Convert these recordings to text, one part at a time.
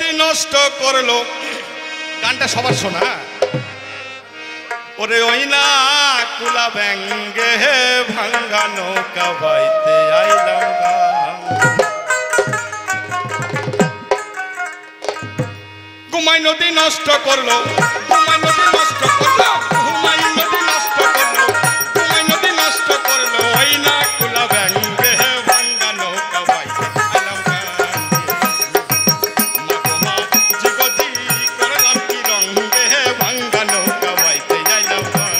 নদী নষ্ট করলো। গানটা সবার শোনা। ওরে ওই না কুলা ব্যাঙ্গে ভাঙ্গা নৌকা বাইতে আইলাম গান। ঘুমাই নদী নষ্ট করলো, ঘুমাই নদী নষ্ট করলো, ঘুমাই নদী নষ্ট করলো, ঘুমাই নদী নষ্ট করলো। ওই না কুলা ব্যাঙ্গে ভাঙ্গা নৌকা বাইতে আইলাম গান। মাগমা জিগজি করলাম কি রঙ্গে ভাঙ্গা নৌকা বাইতে আইলাম গান।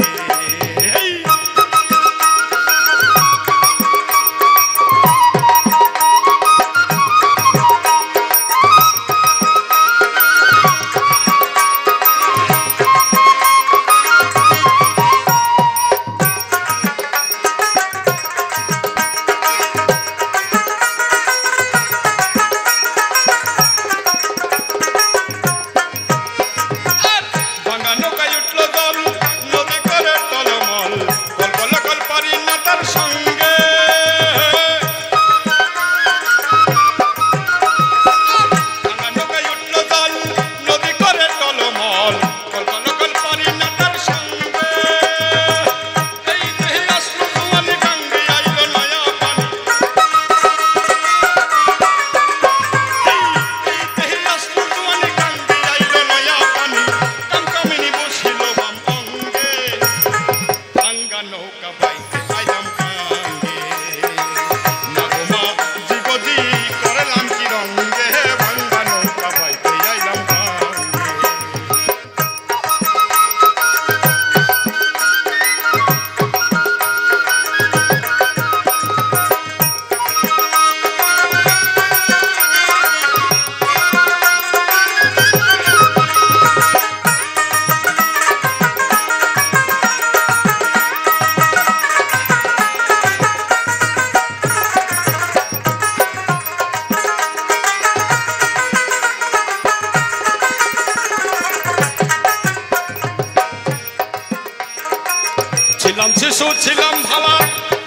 ছিলাম শিশু ছিলাম ভালা,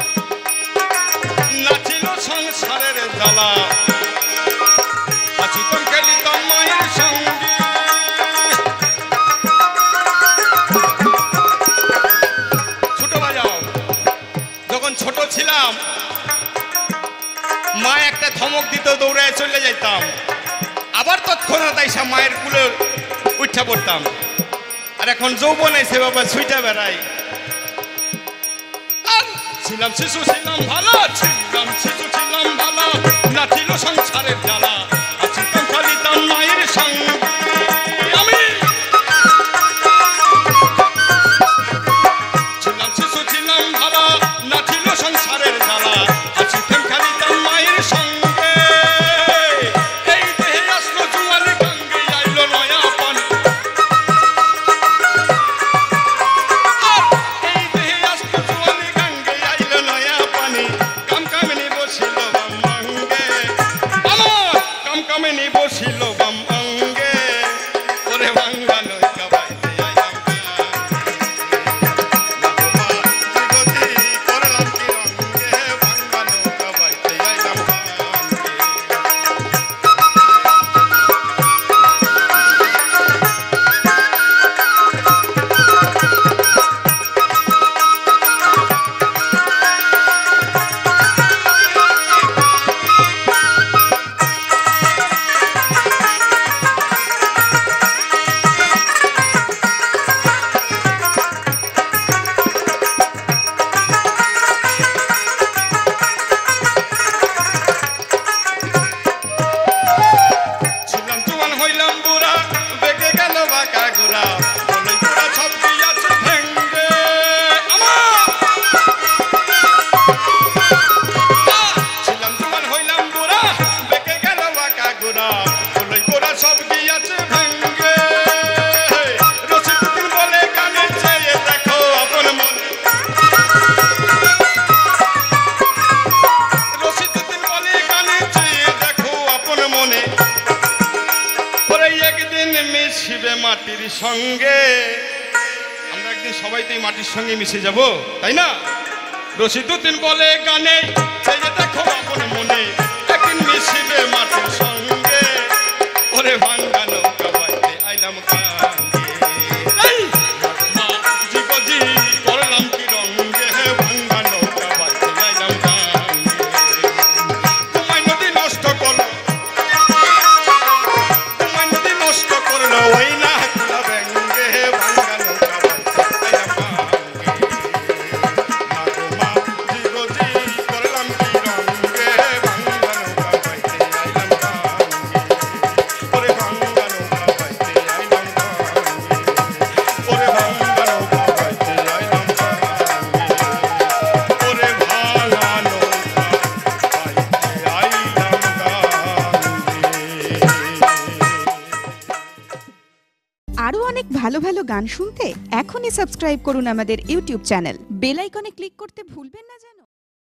নাচিল সংসারের জ্বালা, হাসিতাম খেলিতাম মায়ের সঙ্গে। ছোট বাজাও, যখন ছোট ছিলাম মা একটা ধমক দিত, দৌড়ে চলে যাইতাম, আবার তৎক্ষণাৎ আইসা মায়ের কুলে উঠা পড়তাম। আর এখন যৌবন আইসে বাবা ছুইটা বেড়াই। ছিলাম শিশু ছিলাম ভালো, ছিলাম শিশু ছিলাম ভালো, নাচিল সংসারের জ্বালা, হাসিতাম খেলিতাম মায়ের সঙ্গে। আমি ছিলাম শিশু ছিলাম ভালো, নাচিল সংসারের জ্বালা, হাসিতাম খেলিতাম মায়ের সঙ্গে। এই দেহে আসলো জুয়ালি গঙ্গে, আইলো নয়া পানি। এই দেহে আসলো জুয়ালি গঙ্গে, আইলো নয়া পানি। কামকামিনী বসিল বাম অঙ্গে, আমার কামকামিনী বসিল বাম অঙ্গে। ওরে ভাঙ্গা নৌকা বাইতে আইলাম গান। জিগজি করলাম কি রঙ্গে, ভাঙ্গা নৌকা বাইতে আইলাম গান। ছিলাম জোয়ান হইলাম বুড়া, বেঁকে গেল বাঁকা গুড়া, বলই পুরা সব দিয়াছে ভেঙ্গে। ছিলাম জোয়ান হইলাম বুড়া, বেঁকে গেল বাঁকা গুড়া, বলই পুরা সব দিয়াছে ভেঙ্গে। রসিকদিন বলে কানে চেয়ে দেখো আপন মনে, রসিকদিন বলে কানে চেয়ে দেখো আপন মনে। ওরে একদিন মিশিবে মাটির সঙ্গে, আমরা একদিন সবাই তো এই মাটির সঙ্গে মিশে যাব, তাই না? রশিদুদ্দিন বলে গানে, সেই যে দেখো আপন মনে, একদিন মিশিবে মাটির সঙ্গে। ওরে গান শুনতে এখনই সাবস্ক্রাইব করুন আমাদের ইউটিউব চ্যানেল। বেল আইকনে ক্লিক করতে ভুলবেন না যেন।